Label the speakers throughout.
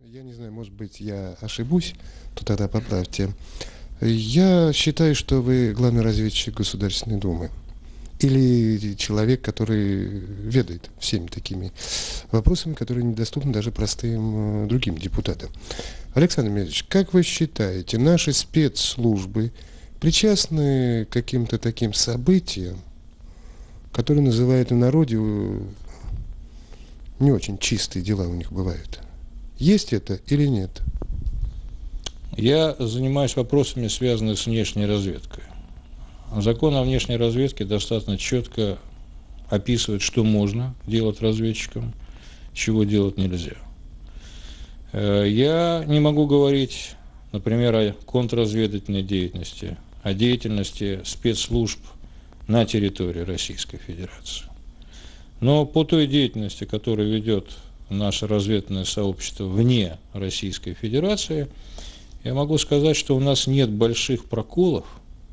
Speaker 1: Я не знаю, может быть, я ошибусь, то тогда поправьте. Я считаю, что вы главный разведчик Государственной Думы. Или человек, который ведает всеми такими вопросами, которые недоступны даже простым другим депутатам. Александр Михайлович, как вы считаете, наши спецслужбы причастны к каким-то таким событиям, которые называют в народе не очень чистые дела у них бывают? Есть это или нет?
Speaker 2: Я занимаюсь вопросами, связанными с внешней разведкой. Закон о внешней разведке достаточно четко описывает, что можно делать разведчикам, чего делать нельзя. Я не могу говорить, например, о контрразведывательной деятельности, о деятельности спецслужб на территории Российской Федерации. Но по той деятельности, которую ведет наше разведывательное сообщество вне Российской Федерации, я могу сказать, что у нас нет больших проколов,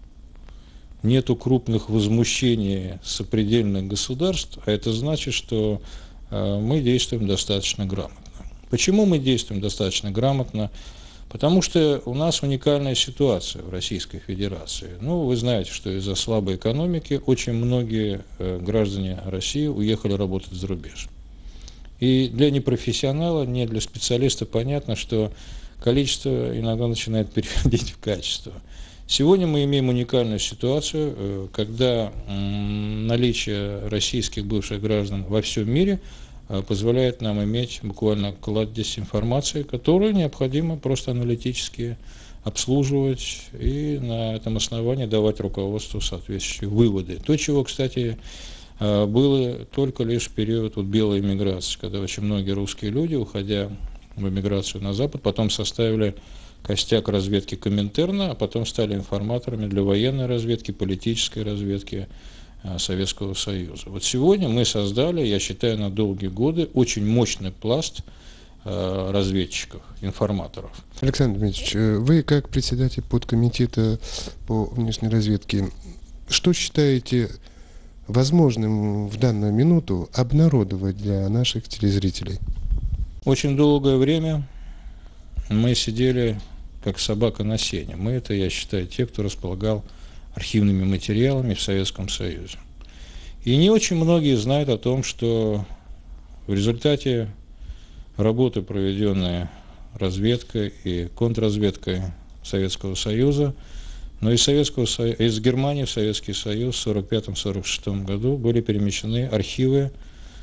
Speaker 2: нету крупных возмущений сопредельных государств, а это значит, что мы действуем достаточно грамотно. Почему мы действуем достаточно грамотно? Потому что у нас уникальная ситуация в Российской Федерации. Ну, вы знаете, что из-за слабой экономики очень многие граждане России уехали работать за рубеж. И для непрофессионала, не для специалиста понятно, что количество иногда начинает переходить в качество. Сегодня мы имеем уникальную ситуацию, когда наличие российских бывших граждан во всем мире позволяет нам иметь буквально кладезь информации, которую необходимо просто аналитически обслуживать и на этом основании давать руководству соответствующие выводы. То, чего, кстати, было только лишь в период белой эмиграции, когда очень многие русские люди, уходя в эмиграцию на Запад, потом составили костяк разведки Коминтерна, а потом стали информаторами для военной разведки, политической разведки Советского Союза. Вот сегодня мы создали, я считаю, на долгие годы очень мощный пласт разведчиков, информаторов.
Speaker 1: Александр Дмитриевич, вы как председатель подкомитета по внешней разведке, что считаете возможным в данную минуту обнародовать для наших телезрителей?
Speaker 2: Очень долгое время мы сидели как собака на сене. Мы это, я считаю, те, кто располагал архивными материалами в Советском Союзе. И не очень многие знают о том, что в результате работы, проведенной разведкой и контрразведкой Советского Союза, но из Германии в Советский Союз в 1945-1946 году были перемещены архивы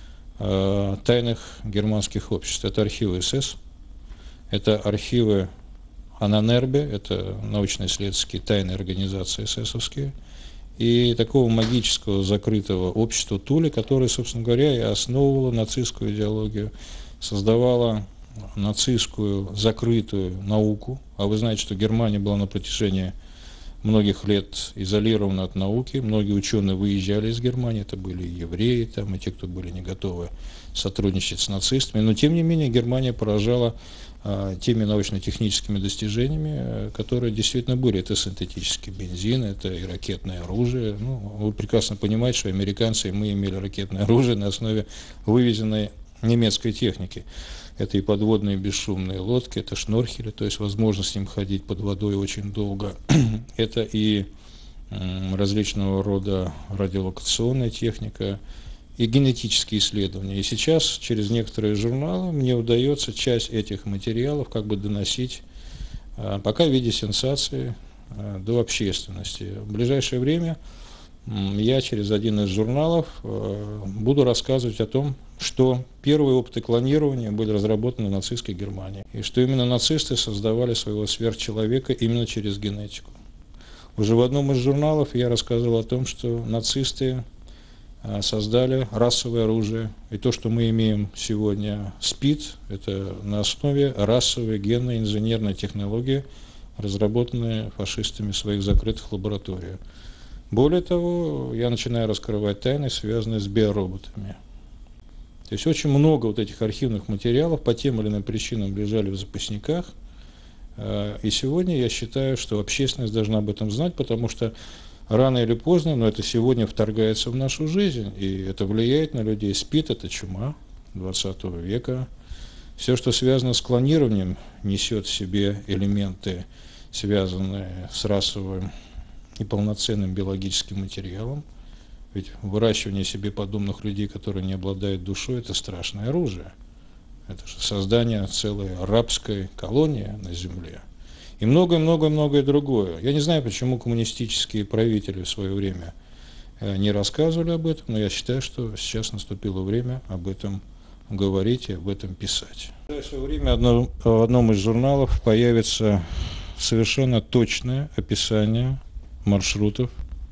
Speaker 2: тайных германских обществ. Это архивы СС, это архивы Ананербе, это научно-исследовательские тайные организации эсэсовские, и такого магического закрытого общества Туле, которое, собственно говоря, и основывало нацистскую идеологию, создавало нацистскую закрытую науку. А вы знаете, что Германия была на протяжении многих лет изолирована от науки, многие ученые выезжали из Германии, это были и евреи, там, и те, кто были не готовы сотрудничать с нацистами, но тем не менее Германия поражала теми научно-техническими достижениями, которые действительно были. Это синтетический бензин, это и ракетное оружие. Ну, вы прекрасно понимаете, что американцы и мы имели ракетное оружие на основе вывезенной немецкой техники. Это и подводные бесшумные лодки, это шнорхели, то есть возможность с ним ходить под водой очень долго. Это и различного рода радиолокационная техника, и генетические исследования. И сейчас через некоторые журналы мне удается часть этих материалов как бы доносить, пока в виде сенсации, до общественности. В ближайшее время я через один из журналов буду рассказывать о том, что первые опыты клонирования были разработаны в нацистской Германии, и что именно нацисты создавали своего сверхчеловека именно через генетику. Уже в одном из журналов я рассказывал о том, что нацисты создали расовое оружие. И то, что мы имеем сегодня СПИД, это на основе расовой генной инженерной технологии, разработанной фашистами в своих закрытых лабораториях. Более того, я начинаю раскрывать тайны, связанные с биороботами. То есть очень много вот этих архивных материалов по тем или иным причинам лежали в запасниках. И сегодня я считаю, что общественность должна об этом знать, потому что рано или поздно, но это сегодня вторгается в нашу жизнь, и это влияет на людей. СПИД – это чума 20 века, Все, что связано с клонированием, несет в себе элементы, связанные с расовым неполноценным биологическим материалом. Ведь выращивание себе подобных людей, которые не обладают душой, это страшное оружие. Это же создание целой рабской колонии на земле. И многое-многое-многое другое. Я не знаю, почему коммунистические правители в свое время не рассказывали об этом, но я считаю, что сейчас наступило время об этом говорить и об этом писать. В ближайшее время в одном из журналов появится совершенно точное описание маршрутов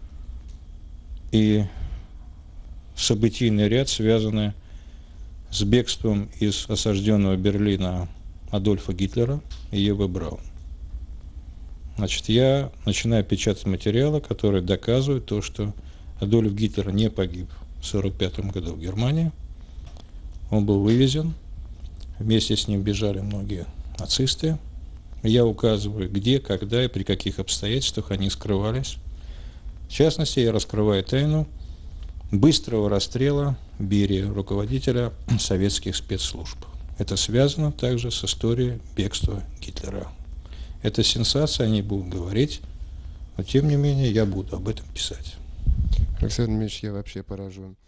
Speaker 2: и событийный ряд, связанный с бегством из осажденного Берлина Адольфа Гитлера и Евы Браун. Значит, я начинаю печатать материалы, которые доказывают то, что Адольф Гитлер не погиб в 1945 году в Германии. Он был вывезен, вместе с ним бежали многие нацисты. Я указываю, где, когда и при каких обстоятельствах они скрывались. В частности, я раскрываю тайну быстрого расстрела Берии, руководителя советских спецслужб. Это связано также с историей бегства Гитлера. Это сенсация, они будут говорить, но тем не менее я буду об этом писать.
Speaker 1: Александр Ильич, я вообще поражен.